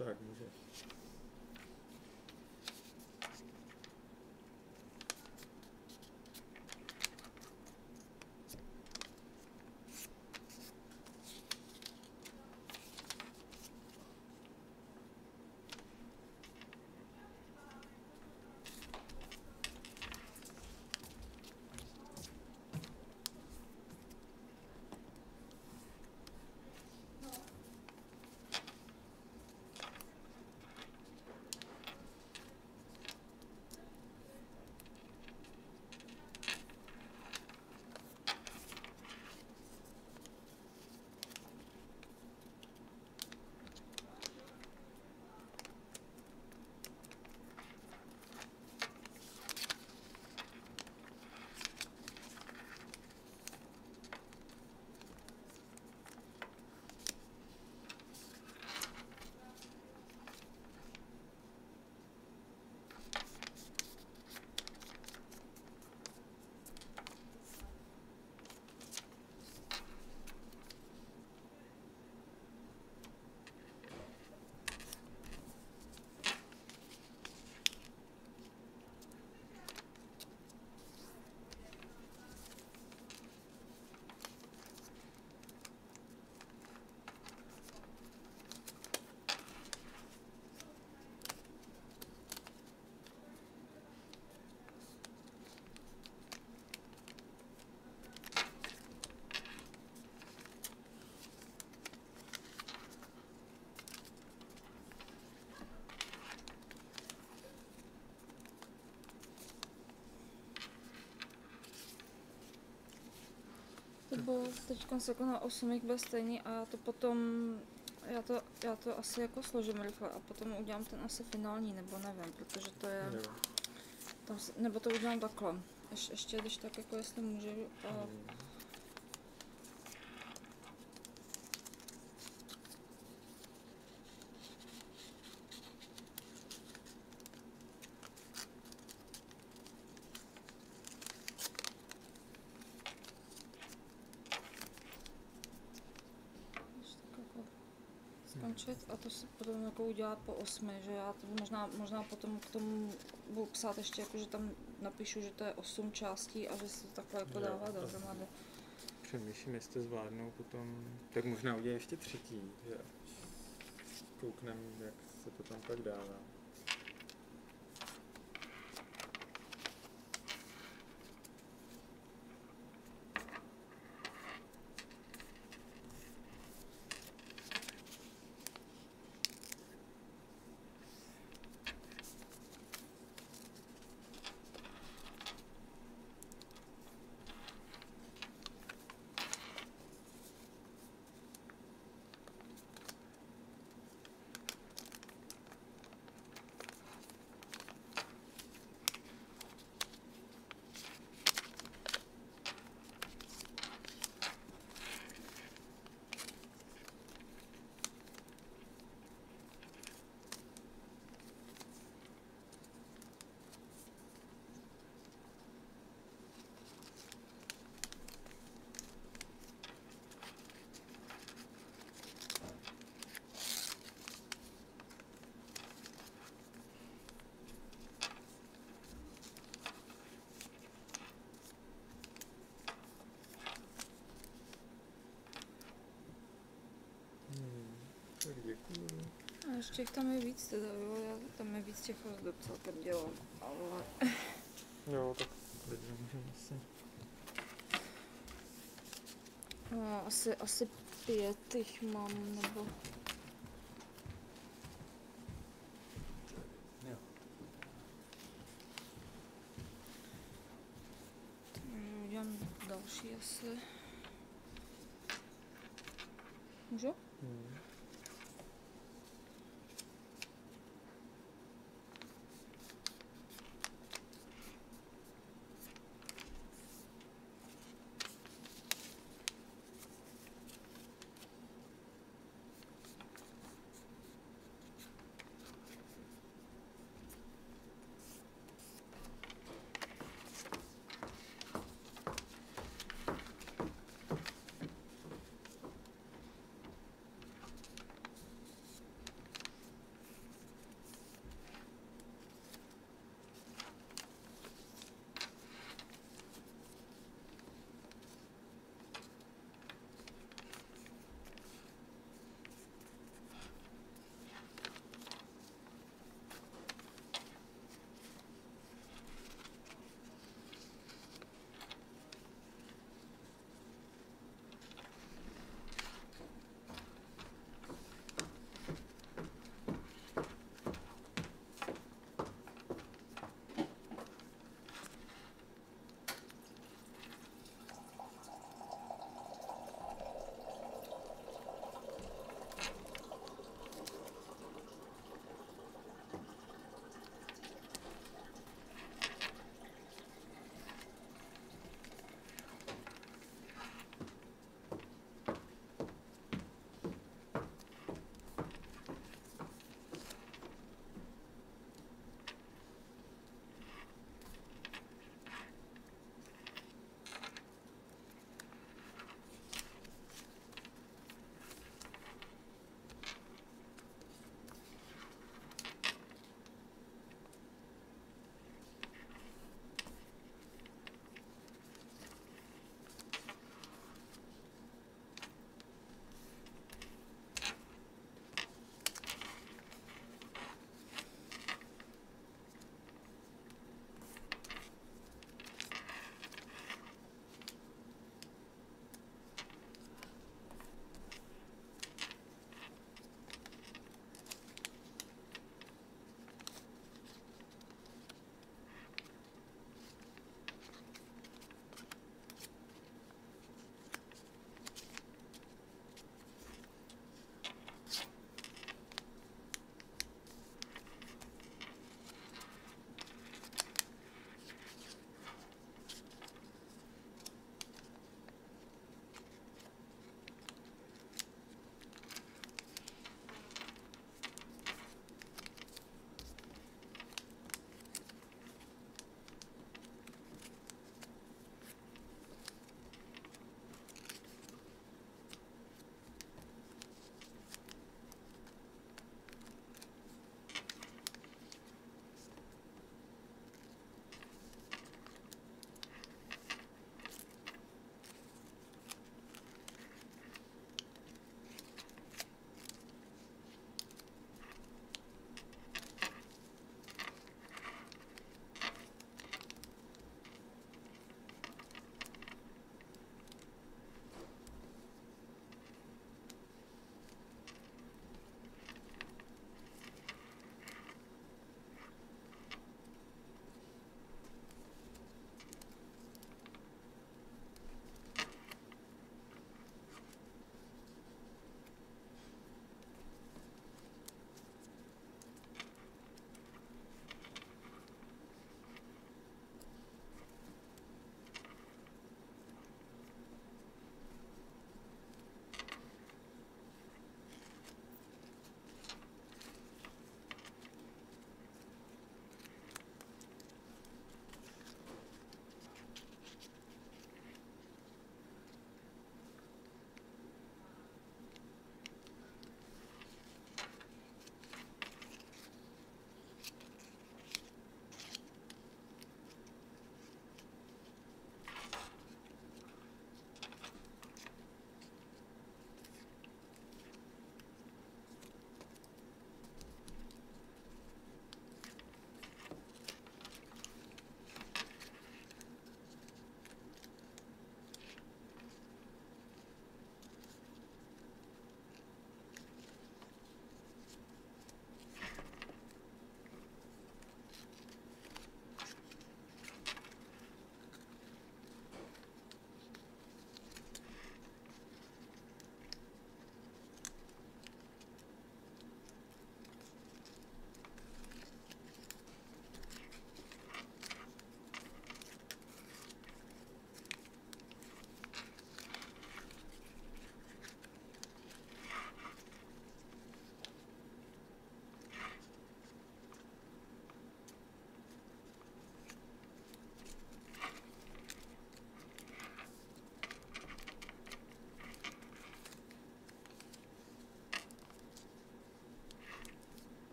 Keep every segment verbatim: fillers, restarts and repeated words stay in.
Tak, můžeš. Nebo teď se jako na osm bude stejný a já to potom, já to, já to asi jako složím rychle a potom udělám ten asi finální, nebo nevím, protože to je, Jo. tam, se- nebo to udělám takhle, Ješ, ještě když tak jako jestli můžu, a Hmm. když tak jako skončit a to si potom jako udělat po osmi, že já to možná, možná potom k tomu budu psát ještě jako, že tam napíšu, že to je osm částí a že se to takhle jako Jo, dává a- dohromady. Přemýšlím, jestli to zvládnou potom, tak možná udělat ještě třetí, že kouknem, jak se to tam pak dává. Hmm, tak děkuju. A ještě jich tam je víc teda, jo, já tam je víc těch ozdób celkem dělám, ale Jo, tak klidně můžeme asi. no, asi, asi pět jich mám, nebo Jo. takže udělám další asi. Můžu? Hmm.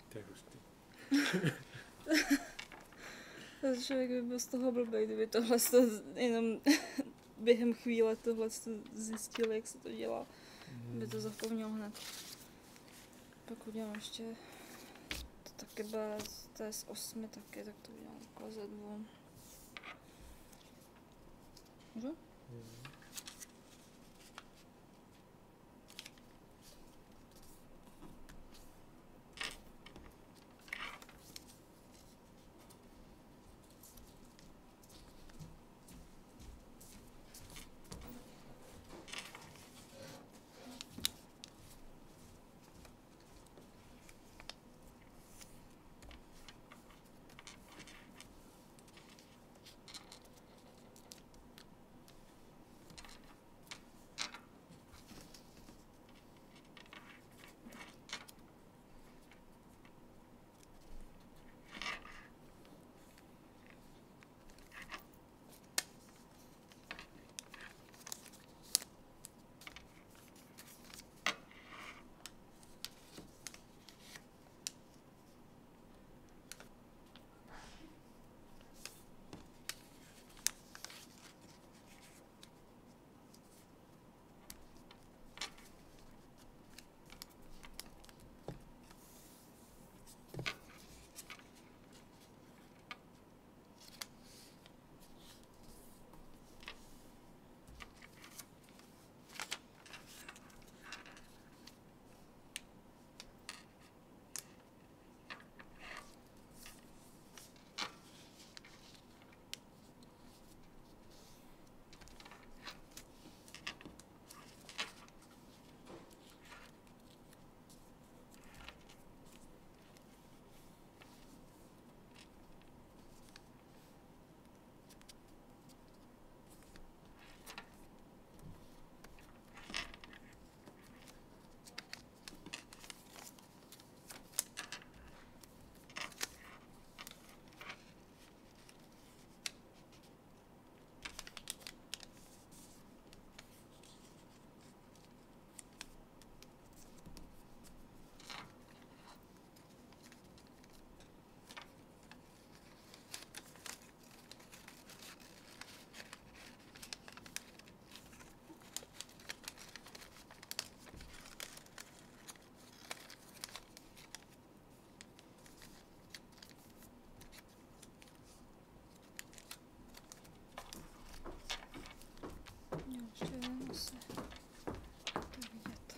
To je hustý. Ten člověk by byl z toho blbej, kdyby tohle to jenom během chvíle tohle to zjistil, jak se to dělá. Mm. By to zapomněl hned. Pak udělám ještě to taky bez, to je z osmi taky, tak to udělám takhle ze dvou. Můžu? Mm. Jo, ještě jeden asi. To vidět.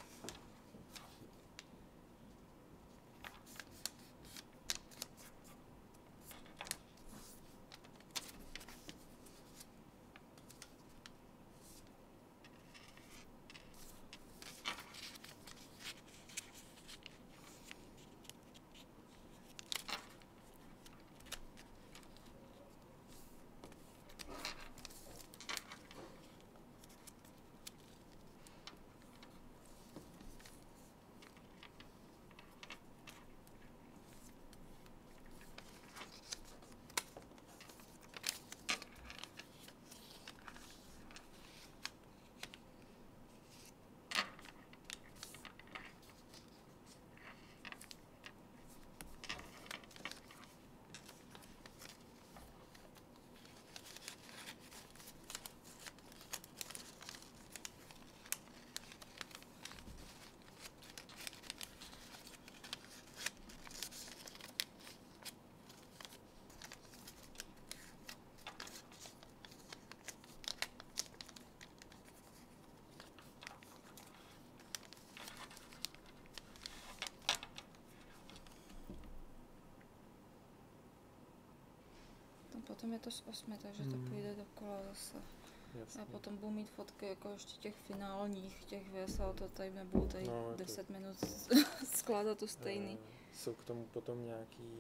Potom je to z osmi, takže Hmm. to půjde dokola zase. Jasně. A potom budu mít fotky jako ještě těch finálních, těch věc, ale to tady nebudu tady No, to- deset minut skládat to stejný. Eh, Jsou k tomu potom nějaký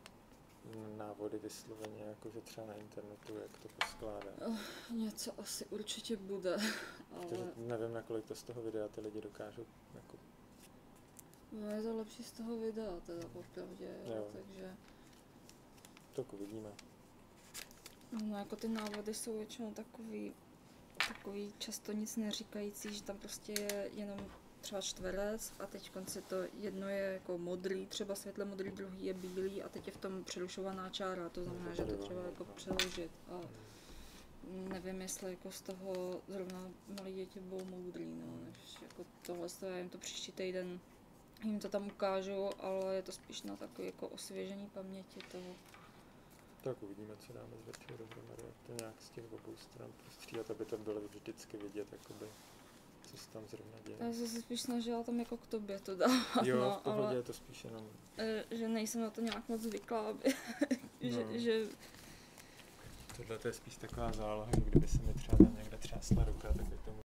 návody vysloveně, jakože třeba na internetu, jak to poskládat. Uh, něco asi určitě bude, ale Protože nevím, nakolik to z toho videa ty lidi dokážou jako... no, je to lepší z toho videa teda popravdě, jo, Jo. takže Tak uvidíme. no, jako ty návody jsou většinou takový, takový často nic neříkající, že tam prostě je jenom třeba čtverec a teď konci to jedno je jako modrý, třeba světle modrý, druhý je bílý a teď je v tom přerušovaná čára, to znamená, že to třeba jako přeložit. A nevím, jestli jako z toho zrovna malí děti budou moudrý, no, než jako tohle, já jim to příští týden jim to tam ukážu, ale je to spíš na takové jako osvěžení paměti toho. Tak uvidíme, co dáme z večeru dohromady, jak to nějak z těch obou stran prostřídat, aby to bylo vždycky vidět, jakoby, co se tam zrovna děje. Já jsem se spíš snažila tam jako k tobě to dávat, jo, no, v pohodě ale je to spíš jenom... že nejsem na to nějak moc zvyklá, aby, no. že, že... Tohle to je spíš taková záloha, že kdyby se mi třeba tam někde třásla ruka, tak by tomu